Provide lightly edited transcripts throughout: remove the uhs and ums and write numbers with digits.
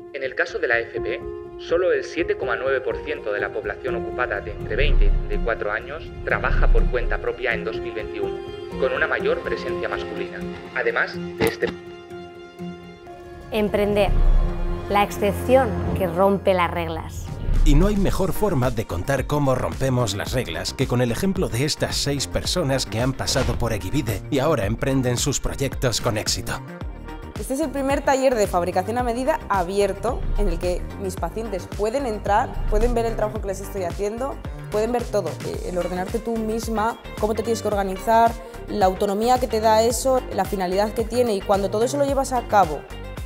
En el caso de la FP, solo el 7,9% de la población ocupada de entre 20 y 34 años trabaja por cuenta propia en 2021, con una mayor presencia masculina. Además de este... Emprender, la excepción que rompe las reglas. Y no hay mejor forma de contar cómo rompemos las reglas que con el ejemplo de estas 6 personas que han pasado por Egivide y ahora emprenden sus proyectos con éxito. Este es el primer taller de fabricación a medida abierto en el que mis pacientes pueden entrar, pueden ver el trabajo que les estoy haciendo, pueden ver todo, el ordenarte tú misma, cómo te tienes que organizar, la autonomía que te da eso, la finalidad que tiene, y cuando todo eso lo llevas a cabo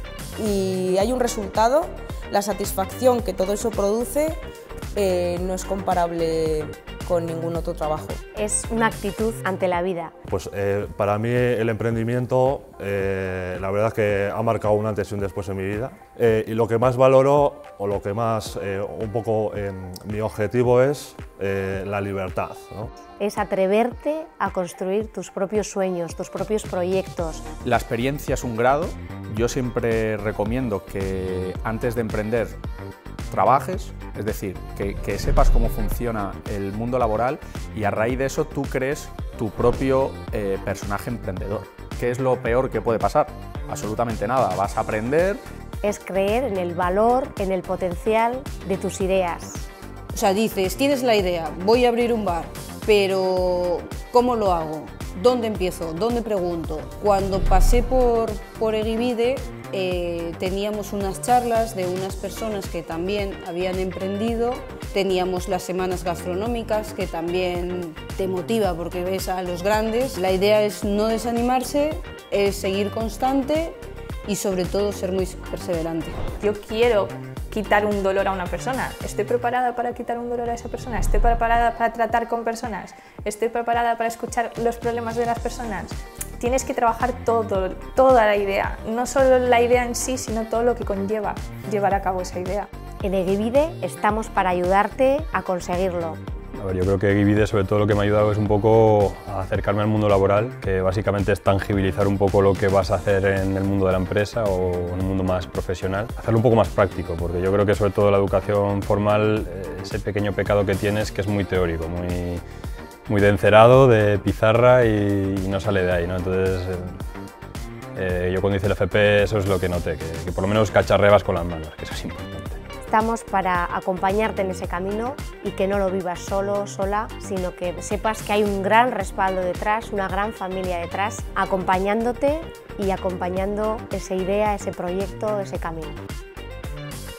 y hay un resultado, la satisfacción que todo eso produce no es comparable con ningún otro trabajo. Es una actitud ante la vida. Pues para mí el emprendimiento, la verdad es que ha marcado un antes y un después en mi vida. Y lo que más valoro, o lo que más, un poco mi objetivo es la libertad, ¿no? Es atreverte a construir tus propios sueños, tus propios proyectos. La experiencia es un grado. Yo siempre recomiendo que antes de emprender trabajes, es decir, que sepas cómo funciona el mundo laboral y a raíz de eso tú crees tu propio personaje emprendedor. ¿Qué es lo peor que puede pasar? Absolutamente nada, vas a aprender. Es creer en el valor, en el potencial de tus ideas. O sea, dices, tienes la idea, voy a abrir un bar, pero ¿cómo lo hago? ¿Dónde empiezo? ¿Dónde pregunto? Cuando pasé por Egivide, teníamos unas charlas de unas personas que también habían emprendido, teníamos las semanas gastronómicas que también te motiva porque ves a los grandes. La idea es no desanimarse, es seguir constante y sobre todo ser muy perseverante. Yo quiero quitar un dolor a una persona. ¿Estoy preparada para quitar un dolor a esa persona? ¿Estoy preparada para tratar con personas? ¿Estoy preparada para escuchar los problemas de las personas? Tienes que trabajar toda la idea, no solo la idea en sí, sino todo lo que conlleva llevar a cabo esa idea. En Egivide estamos para ayudarte a conseguirlo. A ver, yo creo que Egivide sobre todo lo que me ha ayudado es un poco a acercarme al mundo laboral, que básicamente es tangibilizar un poco lo que vas a hacer en el mundo de la empresa o en un mundo más profesional, hacerlo un poco más práctico, porque yo creo que sobre todo la educación formal, ese pequeñño pecado que tienes que es muy teórico, muy de encerado, de pizarra y no sale de ahí, ¿no? Entonces, yo cuando hice el FP eso es lo que noté, que por lo menos cacharreabas con las manos, que eso es importante. Estamos para acompañarte en ese camino y que no lo vivas solo, sola, sino que sepas que hay un gran respaldo detrás, una gran familia detrás, acompañándote y acompañando esa idea, ese proyecto, ese camino.